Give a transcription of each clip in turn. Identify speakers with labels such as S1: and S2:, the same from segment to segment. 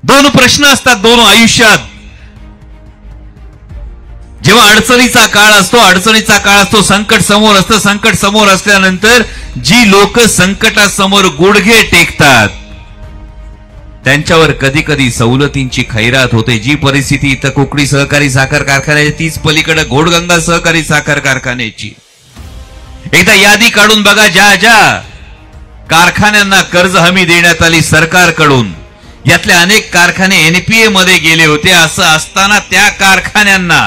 S1: दोन प्रश्न असतात दोन आयुष्यात. जेव्हा अडचणीचा काळ असतो, संकट समोर असतं. संकट समोर असल्यानंतर जी लोक संकटासमोर गुडघे टेकतात त्यांच्यावर कधी कधी सवलतींची खैरात होते. जी परिस्थिती इथं कुकडी सहकारी साखर कारखान्याची, तीच पलीकडे घोडगंगा सहकारी साखर कारखान्याची. एकदा यादी काढून बघा, ज्या ज्या कारखान्यांना कर्ज हमी देण्यात आली सरकारकडून, यातले अनेक कारखाने एनपीए मध्ये गेले होते. असं असताना त्या कारखान्यांना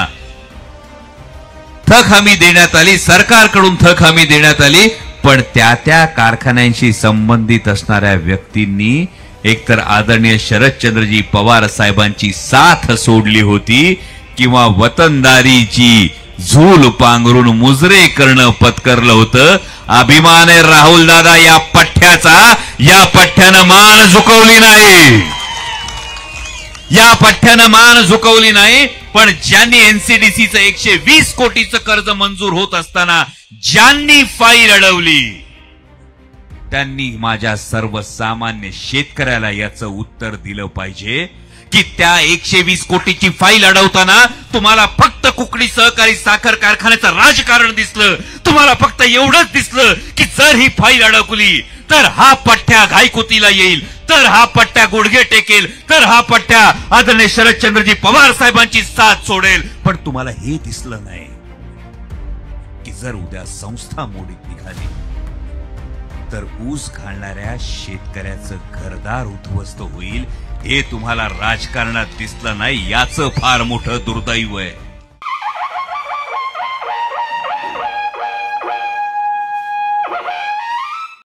S1: थक हमी देण्यात आली, सरकारकडून थक हमी देण्यात आली. पण त्या कारखान्यांशी संबंधित असणाऱ्या व्यक्तींनी एकतर आदरणीय शरदचंद्रजी पवार साहेबांची साथ सोडली होती किंवा वतनदारीची झूल पांघरून मुजरे करणं पत्करलं होतं. अभिमान आहे राहुल दादा या पठ्ठ्याचा. या पठ्ठ्यानं मान झुकवली नाही, या पठ्ठ्यानं मान झुकवली नाही. पण ज्यांनी एनसीडीसीचं 120 कोटीचं कर्ज मंजूर होत असताना ज्यांनी फाईल अडवली, त्यांनी माझ्या सर्वसामान्य शेतकऱ्याला याचं उत्तर दिलं पाहिजे की त्या 120 कोटीची फाईल अडवताना तुम्हाला फक्त कुकडी सहकारी साखर कारखान्याचं राजकारण दिसलं. तुम्हाला फक्त एवढंच दिसलं की जर ही फाईल अडकली तर हा पठ्ठ्या घाईकुतीला येईल, तर हा पठ्ठ्या गुडघे टेकेल, तर हा पठ्ठ्या आदरणीय शरदचंद्रजी पवार साहेबांची साथ सोडेल. पण तुम्हाला हे दिसलं नाही की जर उद्या संस्था मोडीत निघाली तर ऊस घालणाऱ्या शेतकऱ्याचं घरदार उद्ध्वस्त होईल. हे तुम्हाला राजकारणात दिसलं नाही, याचं फार मोठं दुर्दैव आहे.